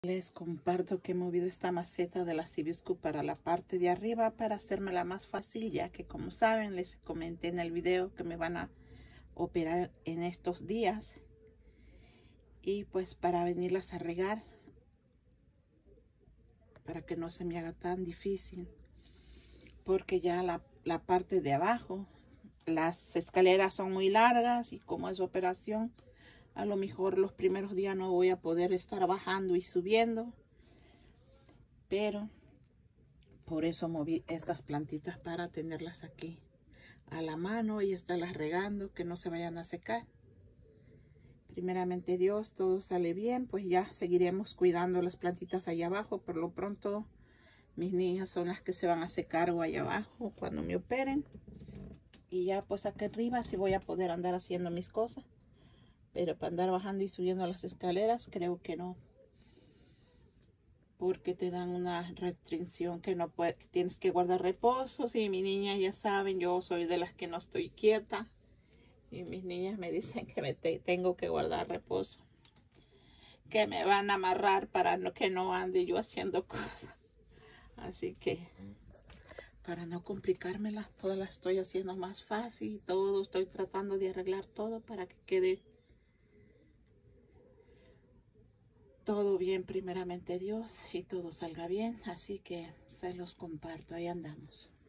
Les comparto que he movido esta maceta de la hibiscus para la parte de arriba para hacérmela más fácil, ya que como saben les comenté en el video que me van a operar en estos días, y pues para venirlas a regar para que no se me haga tan difícil, porque ya la parte de abajo, las escaleras son muy largas y como es operación, a lo mejor los primeros días no voy a poder estar bajando y subiendo, pero por eso moví estas plantitas para tenerlas aquí a la mano y estarlas regando, que no se vayan a secar. Primeramente Dios, todo sale bien, pues ya seguiremos cuidando las plantitas allá abajo. Por lo pronto mis niñas son las que se van a hacer cargo allá abajo cuando me operen. Y ya pues acá arriba sí voy a poder andar haciendo mis cosas. Pero para andar bajando y subiendo las escaleras creo que no. Porque te dan una restricción que no puedes, que tienes que guardar reposos. Y mis niñas ya saben, yo soy de las que no estoy quieta. Y mis niñas me dicen que tengo que guardar reposo. Que me van a amarrar para que no ande yo haciendo cosas. Así que para no complicármelas, todas las estoy haciendo más fácil. Todo, estoy tratando de arreglar todo para que quede todo bien, primeramente Dios, y todo salga bien. Así que se los comparto, ahí andamos.